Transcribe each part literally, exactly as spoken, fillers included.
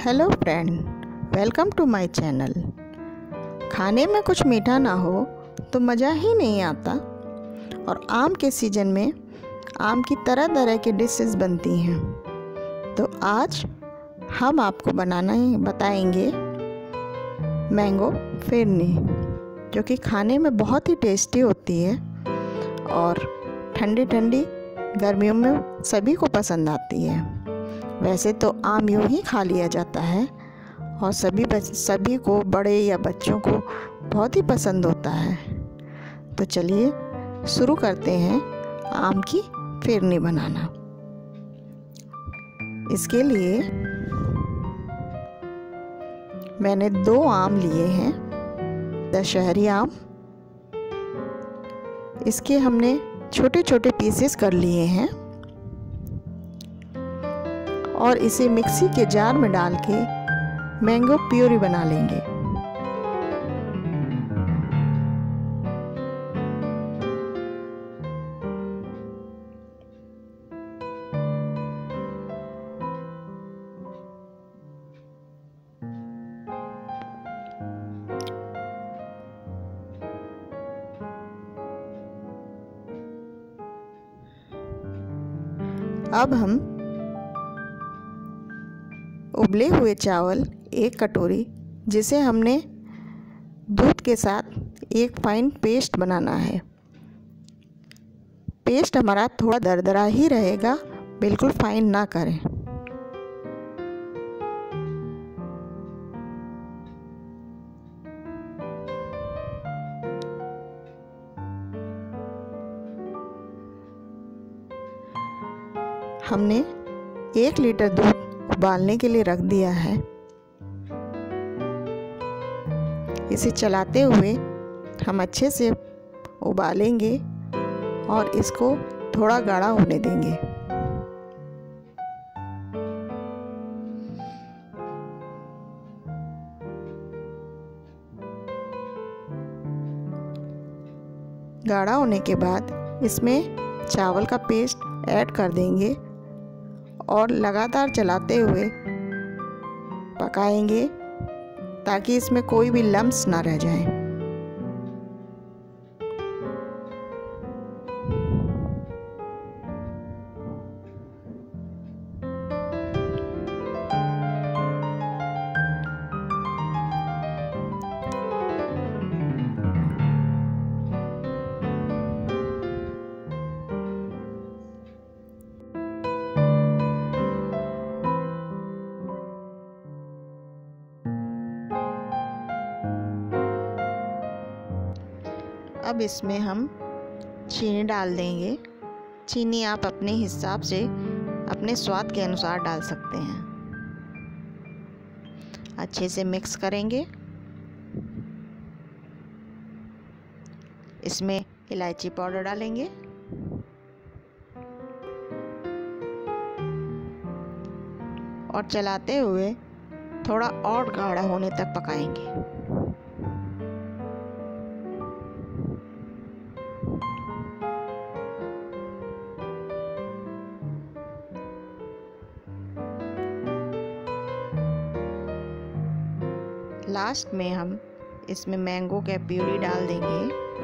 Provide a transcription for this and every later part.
Hello friend, welcome to my channel. खाने में कुछ मीठा ना हो तो मज़ा ही नहीं आता। और आम के सीज़न में आम की तरह तरह की डिशेस बनती हैं। तो आज हम आपको बनाना ही बताएंगे मैंगो फिरनी, जो कि खाने में बहुत ही टेस्टी होती है और ठंडी ठंडी गर्मियों में सभी को पसंद आती है। वैसे तो आम यूँ ही खा लिया जाता है और सभी बच सभी को, बड़े या बच्चों को बहुत ही पसंद होता है। तो चलिए शुरू करते हैं आम की फिरनी बनाना। इसके लिए मैंने दो आम लिए हैं, दशहरी आम। इसके हमने छोटे छोटे पीसेस कर लिए हैं और इसे मिक्सी के जार में डाल के मैंगो प्यूरी बना लेंगे। अब हम उबले हुए चावल एक कटोरी, जिसे हमने दूध के साथ एक फाइन पेस्ट बनाना है। पेस्ट हमारा थोड़ा दरदरा ही रहेगा, बिल्कुल फाइन ना करें। हमने एक लीटर दूध उबालने के लिए रख दिया है। इसे चलाते हुए हम अच्छे से उबालेंगे और इसको थोड़ा गाढ़ा होने देंगे। गाढ़ा होने के बाद इसमें चावल का पेस्ट ऐड कर देंगे और लगातार चलाते हुए पकाएंगे ताकि इसमें कोई भी लम्स ना रह जाएं। अब इसमें हम चीनी डाल देंगे। चीनी आप अपने हिसाब से, अपने स्वाद के अनुसार डाल सकते हैं। अच्छे से मिक्स करेंगे। इसमें इलायची पाउडर डालेंगे और चलाते हुए थोड़ा और गाढ़ा होने तक पकाएंगे। लास्ट में हम इसमें मैंगो का प्यूरी डाल देंगे।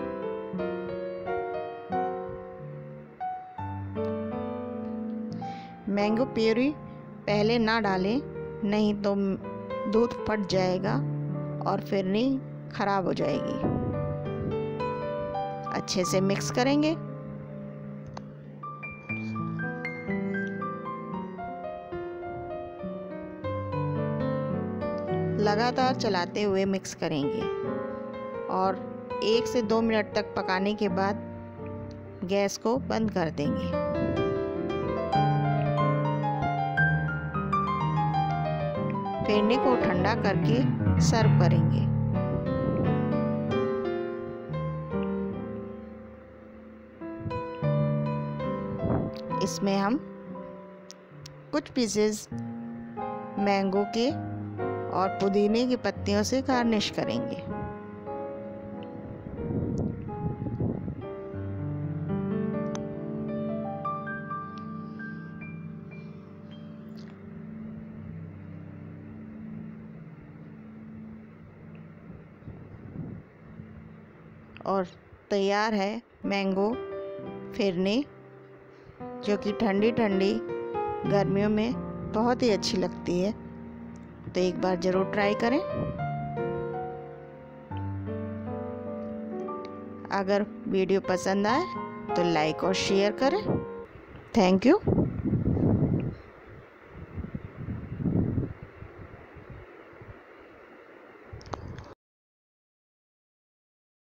मैंगो प्यूरी पहले ना डालें, नहीं तो दूध फट जाएगा और फिरनी खराब हो जाएगी। अच्छे से मिक्स करेंगे। लगातार चलाते हुए मिक्स करेंगे और एक से दो मिनट तक पकाने के बाद गैस को बंद कर देंगे। फिरनी को ठंडा करके सर्व करेंगे। इसमें हम कुछ पीसेस मैंगो के और पुदीने की पत्तियों से गार्निश करेंगे। और तैयार है मैंगो फिरनी, जो कि ठंडी ठंडी गर्मियों में बहुत ही अच्छी लगती है। तो एक बार ज़रूर ट्राई करें। अगर वीडियो पसंद आए तो लाइक और शेयर करें। Thank you.